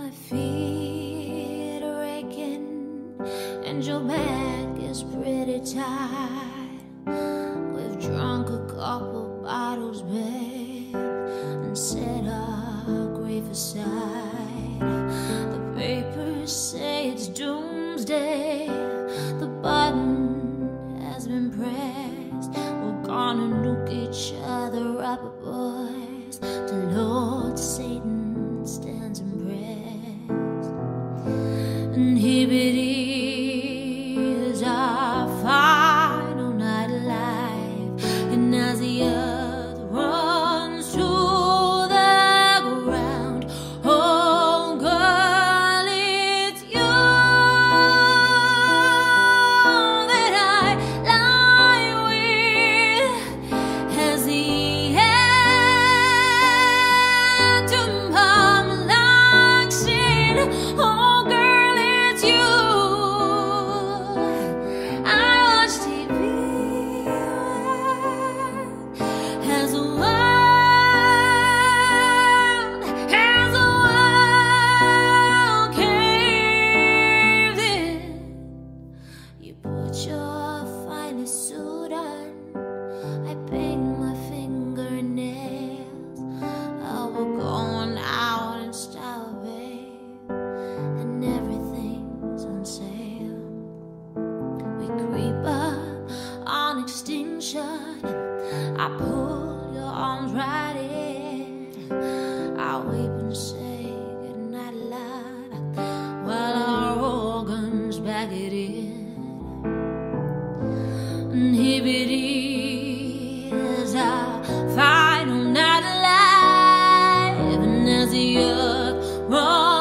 My feet are aching and your back is pretty tight. We've drunk a couple bottles, babe, and set our grief aside. The papers say it's doomsday. The button has been pressed. We're gonna nuke each other up, boys. The Lord Satan stands impressed. And hibbity is our final night alive. And as the earth runs to the ground, oh girl, it's you that I lie with as the atom bomb locks in. Oh girl, it's you. I watch TV as the world caved in. You put your finest suit on. I paint my fingernails. Oh, we're going out in style, babe, and everything's on sale. We creep up on extinction. I pull your arms right in. I weep and say goodnight aloud while our organs back it in. And hibbity is our final night alive. And as the earth runs